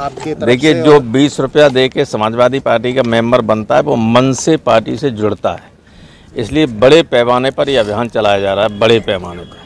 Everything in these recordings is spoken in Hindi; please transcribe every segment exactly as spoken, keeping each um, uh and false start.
आपके तरफ देखिए, से? जो बीस रुपया दे के समाजवादी पार्टी का मेंबर बनता है वो मन से पार्टी से जुड़ता है, इसलिए बड़े पैमाने पर यह अभियान चलाया जा रहा है। बड़े पैमाने पर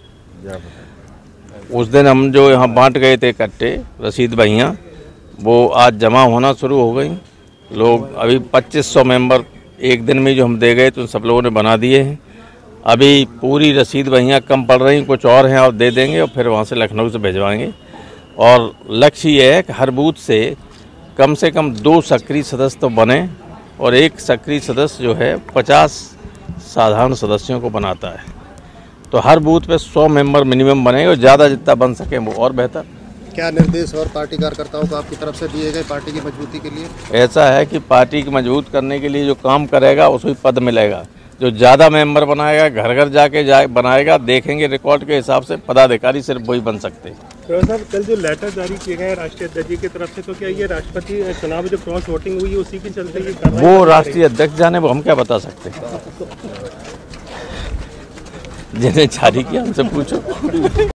उस दिन हम जो यहाँ बांट गए थे कट्टे रसीद बहियाँ, वो आज जमा होना शुरू हो गई। लोग अभी पच्चीस सौ मेंबर एक दिन में जो हम दे गए तो सब लोगों ने बना दिए हैं। अभी पूरी रसीद बहियाँ कम पड़ रही, कुछ और हैं और दे देंगे और फिर वहाँ से लखनऊ से भिजवाएंगे। और लक्ष्य ये है कि हर बूथ से कम से कम दो सक्रिय सदस्य तो बने और एक सक्रिय सदस्य जो है पचास साधारण सदस्यों को बनाता है। तो हर बूथ पे सौ मेंबर मिनिमम बने और ज़्यादा जितना बन सके वो और बेहतर। क्या निर्देश और पार्टी कार्यकर्ताओं को आपकी तरफ से दिए गए पार्टी की मजबूती के लिए? ऐसा है कि पार्टी की मजबूत करने के लिए जो काम करेगा उसको पद मिलेगा। जो ज़्यादा मेंबर बनाएगा, घर घर जाके जा बनाएगा, देखेंगे रिकॉर्ड के हिसाब से पदाधिकारी सिर्फ वही बन सकते हैं। साहब, कल जो लेटर जारी किए गए राष्ट्रीय अध्यक्ष जी की तरफ से, तो क्या ये राष्ट्रपति चुनाव में जो क्रॉस वोटिंग हुई है उसी के चलते ये वो राष्ट्रीय अध्यक्ष जाने, वो हम क्या बता सकते हैं। जिन्हें जारी किया हमसे पूछो।